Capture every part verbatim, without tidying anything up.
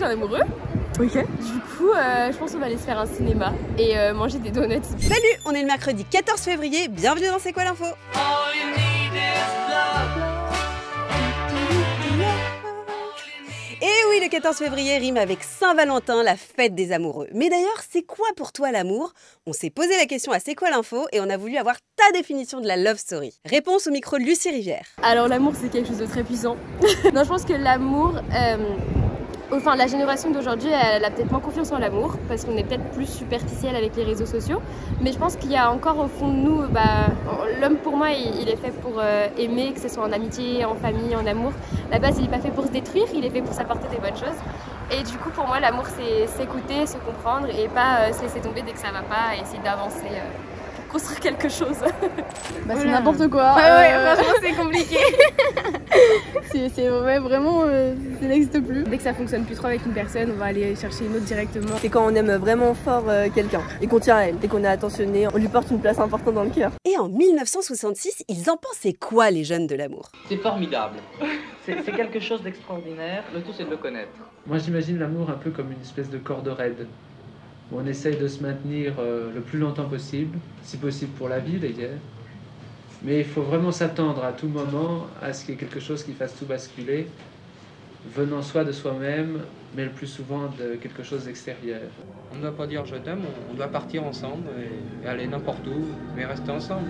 j'ai un amoureux. Ok. Du coup, euh, je pense qu'on va aller se faire un cinéma et euh, manger des donuts. Salut, on est le mercredi quatorze février, bienvenue dans C'est quoi l'info? Et oui, le quatorze février rime avec Saint-Valentin, la fête des amoureux. Mais d'ailleurs, c'est quoi pour toi l'amour? On s'est posé la question à C'est quoi l'info et on a voulu avoir ta définition de la love story. Réponse au micro de Lucie Rivière. Alors l'amour, c'est quelque chose de très puissant. Non, je pense que l'amour... Euh... Enfin, la génération d'aujourd'hui, elle a peut-être moins confiance en l'amour parce qu'on est peut-être plus superficiel avec les réseaux sociaux. Mais je pense qu'il y a encore au fond de nous, bah, l'homme pour moi, il, il est fait pour euh, aimer, que ce soit en amitié, en famille, en amour. La base, il n'est pas fait pour se détruire, il est fait pour s'apporter des bonnes choses. Et du coup, pour moi, l'amour, c'est s'écouter, se comprendre et pas euh, se laisser tomber dès que ça va pas et essayer d'avancer euh, pour construire quelque chose. Bah, c'est n'importe quoi. Ouais, ouais, euh... franchement, c'est compliqué. C'est ouais, vraiment, euh, ça n'existe plus. Dès que ça fonctionne plus trop avec une personne, on va aller chercher une autre directement. C'est quand on aime vraiment fort euh, quelqu'un et qu'on tient à elle, dès qu'on est attentionné, on lui porte une place importante dans le cœur. Et en mille neuf cent soixante-six, ils en pensaient quoi les jeunes de l'amour? C'est formidable. C'est quelque chose d'extraordinaire, le tout c'est de le connaître. Moi j'imagine l'amour un peu comme une espèce de corde raide, où on essaye de se maintenir euh, le plus longtemps possible, si possible pour la vie d'ailleurs. Mais il faut vraiment s'attendre à tout moment à ce qu'il y ait quelque chose qui fasse tout basculer, venant soit de soi-même, mais le plus souvent de quelque chose d'extérieur. On ne doit pas dire je t'aime, on doit partir ensemble et aller n'importe où, mais rester ensemble.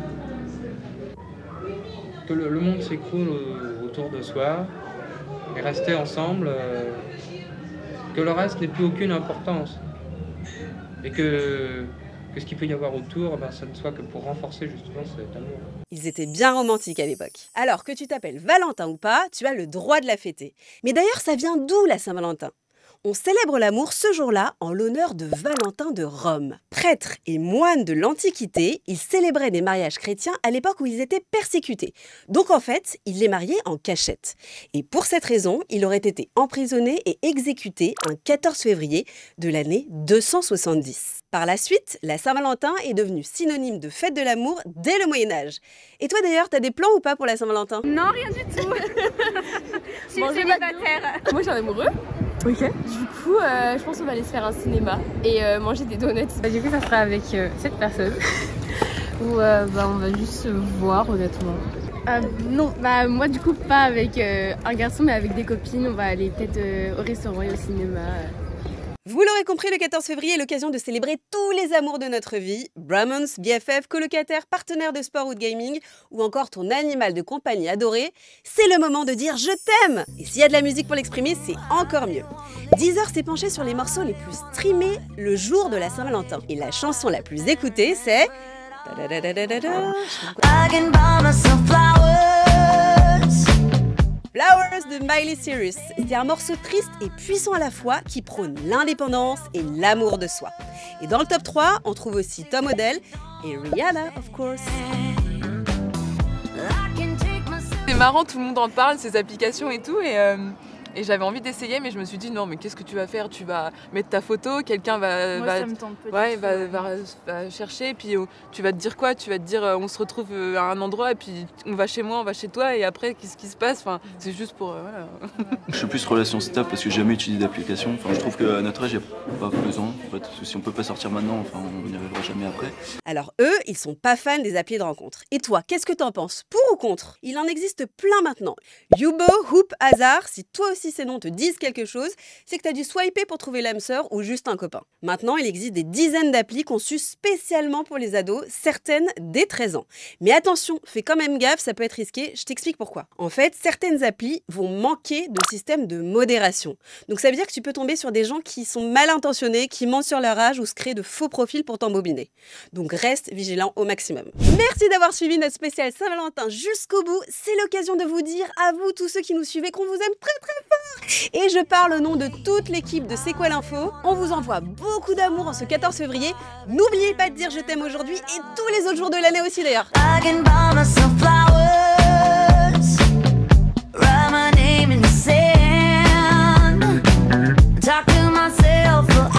Que le, le monde s'écroule autour de soi, et rester ensemble, euh, que le reste n'ait plus aucune importance. Et que... que ce qu'il peut y avoir autour, ben, ça ne soit que pour renforcer justement cet amour. Ils étaient bien romantiques à l'époque. Alors que tu t'appelles Valentin ou pas, tu as le droit de la fêter. Mais d'ailleurs, ça vient d'où la Saint-Valentin? On célèbre l'amour ce jour-là en l'honneur de Valentin de Rome. Prêtre et moine de l'Antiquité, il célébrait des mariages chrétiens à l'époque où ils étaient persécutés. Donc en fait, il les mariait en cachette. Et pour cette raison, il aurait été emprisonné et exécuté un quatorze février de l'année deux cent soixante-dix. Par la suite, la Saint-Valentin est devenue synonyme de fête de l'amour dès le Moyen-Âge. Et toi d'ailleurs, t'as des plans ou pas pour la Saint-Valentin? Non, rien du tout. Je suis célibataire. Moi j'ai un amoureux. Ok. Du coup, euh, je pense qu'on va aller se faire un cinéma et euh, manger des donuts. Bah, du coup, ça sera avec euh, cette personne. Ou euh, bah, on va juste se voir honnêtement. Euh, non, bah moi du coup pas avec euh, un garçon mais avec des copines. On va aller peut-être euh, au restaurant et au cinéma. Vous l'aurez compris, le quatorze février est l'occasion de célébrer tous les amours de notre vie. Bromance, B F F, colocataire, partenaire de sport ou de gaming, ou encore ton animal de compagnie adoré. C'est le moment de dire « je t'aime ». Et s'il y a de la musique pour l'exprimer, c'est encore mieux. Deezer s'est penché sur les morceaux les plus streamés le jour de la Saint-Valentin. Et la chanson la plus écoutée, c'est... Flowers de Miley Cyrus. C'est un morceau triste et puissant à la fois qui prône l'indépendance et l'amour de soi. Et dans le top trois, on trouve aussi Tom Odell et Rihanna, of course. C'est marrant, tout le monde en parle, ces applications et tout, et, euh, et j'avais envie d'essayer, mais je me suis dit non, mais qu'est-ce que tu vas faire? Tu vas mettre ta photo, quelqu'un va, Moi, va, ça me tente pas ouais, du tout. va, va, va chercher, et puis euh, tu vas te dire quoi? Tu vas te dire euh, on se retrouve euh, à un endroit, et puis on va chez moi, on va chez toi, et après qu'est-ce qui se passe? Enfin, c'est juste pour euh, voilà. Je suis plus relation stable parce que j'ai jamais utilisé d'application. Enfin, je trouve qu'à notre âge, il n'y a pas besoin. En fait, si on peut pas sortir maintenant, enfin, on n'y arrivera jamais après. Alors eux, ils sont pas fans des applis de rencontre. Et toi, qu'est-ce que t'en penses? Pour ou contre? Il en existe plein maintenant. Yubo, Hoop, Hasard, si toi aussi ces noms te disent quelque chose, c'est que t'as dû swiper pour trouver l'âme sœur ou juste un copain. Maintenant, il existe des dizaines d'applis conçues spécialement pour les ados, certaines dès treize ans. Mais attention, fais quand même gaffe, ça peut être risqué, je t'explique pourquoi. En fait, certaines applis vont manquer de système de modération. Donc ça veut dire que tu peux tomber sur des gens qui sont mal intentionnés, qui mentent sur leur âge ou se créent de faux profils pour t'embobiner. Donc reste vigilant au maximum. Merci d'avoir suivi notre spécial Saint-Valentin jusqu'au bout. C'est l'occasion de vous dire à vous, tous ceux qui nous suivez, qu'on vous aime très très fort. Et je parle au nom de toute l'équipe de C'est quoi l'info. On vous envoie beaucoup d'amour en ce quatorze février. N'oubliez pas de dire je t'aime aujourd'hui et tous les autres jours de l'année aussi d'ailleurs.